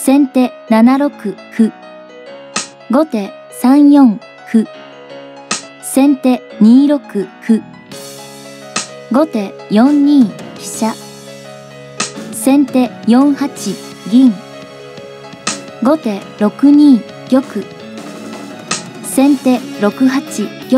先手7六歩。後手3四歩。先手2六歩。後手4二飛車。先手4八銀。後手6二玉。先手6八玉。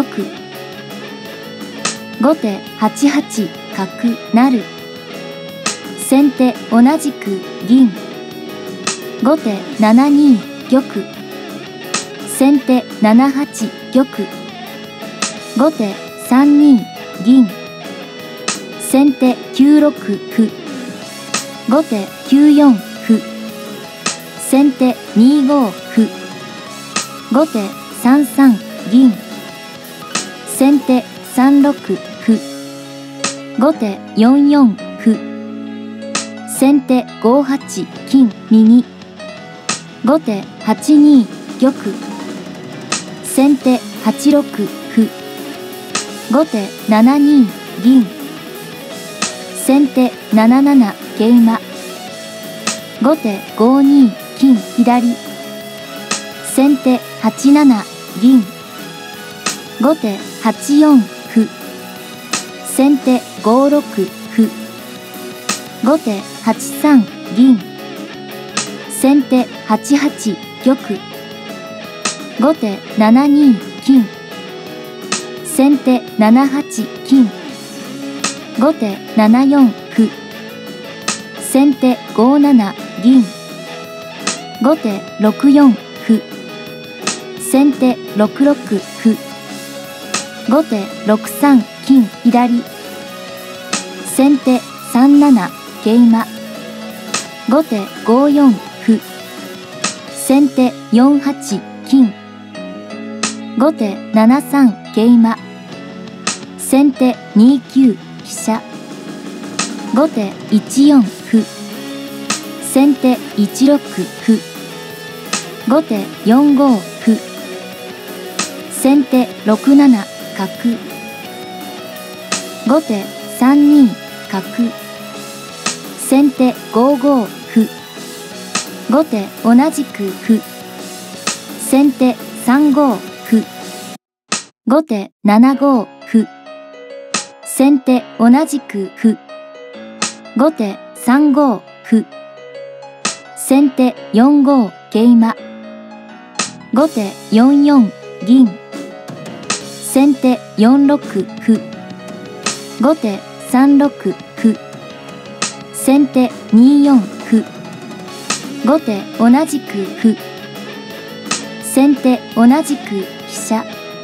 後手8八角成。先手同じく銀。後手7二玉。先手7八玉。後手3二銀。先手9六歩。後手9四歩。先手2五歩。後手3三銀。先手3六歩。後手4四歩。先手5八金右。後手8二玉。先手8六歩。後手7二銀。先手7七桂馬。後手5二金左。先手8七銀。後手8四歩。先手5六歩。後手8三銀。先手8八玉。後手7二金。先手7八金。後手7四歩。先手5七銀。後手6四歩。先手6六歩。後手6三金左。先手3七桂馬。後手5四歩。先手4八金。後手7三桂馬。先手2九飛車。後手1四歩。先手1六歩。後手4五歩。先手6七角。後手3二角。先手5五歩。後手同じく歩。先手3五歩。後手7五歩。先手同じく歩。後手3五歩。先手4五桂馬。後手4四銀。先手4六歩。後手3六歩。先手2四歩。後手同じく歩。先手同じく飛車。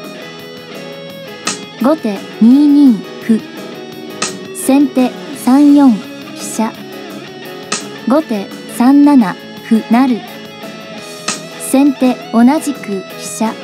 後手2二歩。先手3四飛車。後手3七歩成。先手同じく飛車。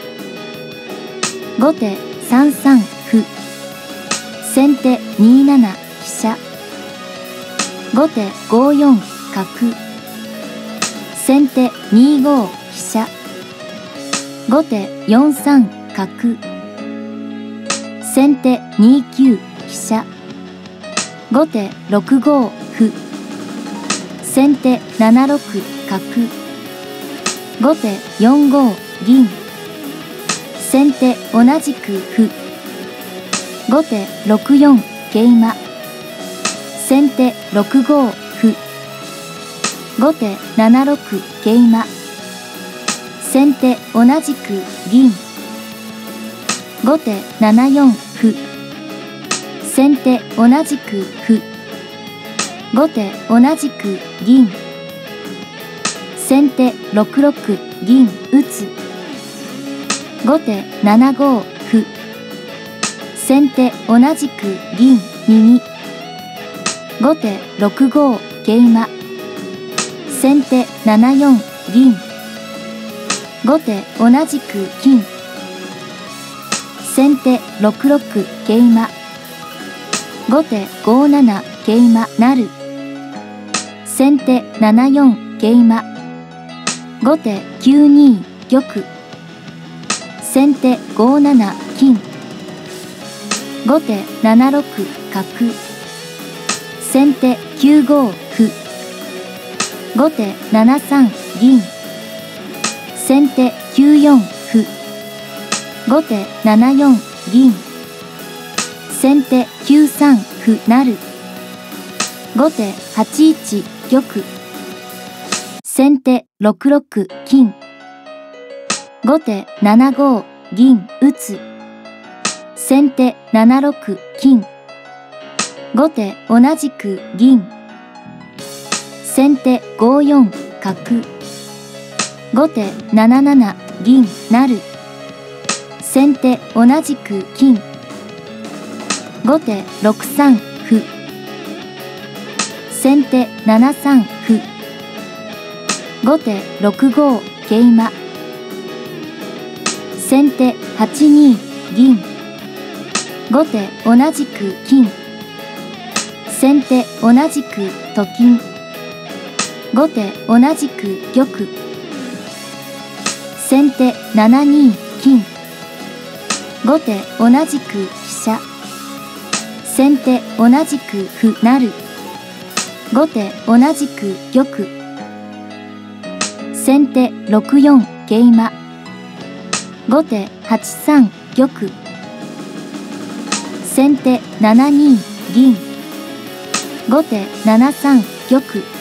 後手3三歩。先手2七飛車。後手5四角。先手2五飛車。後手4三角。先手2九飛車。後手6五歩。先手7六角。後手4五銀。先手同じく歩。後手6四桂馬。先手6五歩。後手7六桂馬。先手同じく銀。後手7四歩。先手同じく歩。後手同じく銀。先手6六銀打つ。後手7五歩。先手同じく銀右。後手6五桂馬。先手7四銀。後手同じく金。先手6六桂馬。後手5七桂馬成。先手7四桂馬。後手9二玉。先手5七金。後手7六角。先手9五歩。 後手7三銀。先手9四歩。後手7四銀。先手9三歩成。後手8一玉。先手6六金。後手7五銀打つ。先手7六金。後手同じく銀。先手5四角。後手7七銀成。先手同じく金。後手6三歩。先手7三歩。後手6五桂馬。先手8二銀。後手同じく金。先手同じくと金。後手同じく玉。先手7二金。後手同じく飛車。先手同じく歩成。後手同じく玉。先手6四桂馬。後手8三玉。先手7二銀。後手7三玉。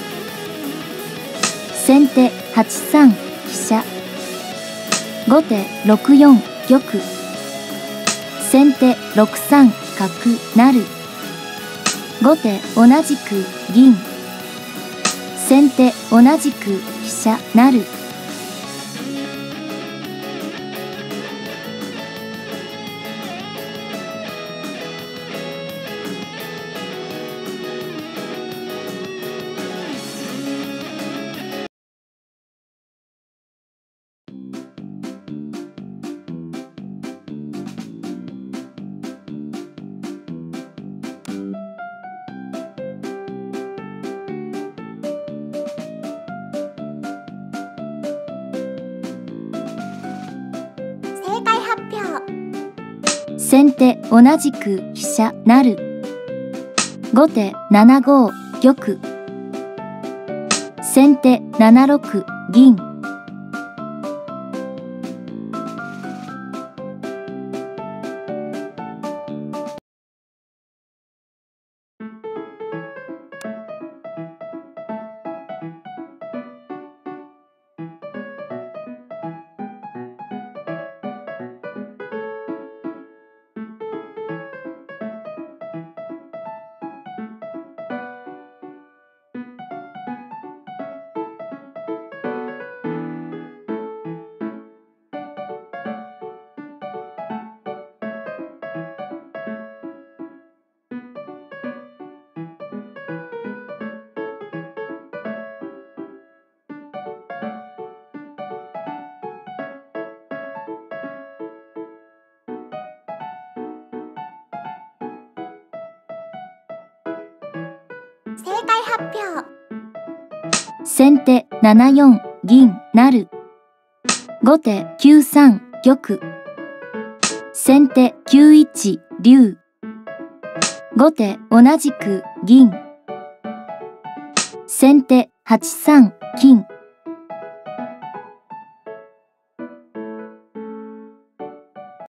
先手8三飛車。後手6四玉。先手6三角成。後手同じく銀。先手同じく飛車成。先手同じく飛車成。後手7五玉。先手7六銀。正解発表。先手7四銀成。後手9三玉。先手9一竜。後手同じく銀。先手8三金。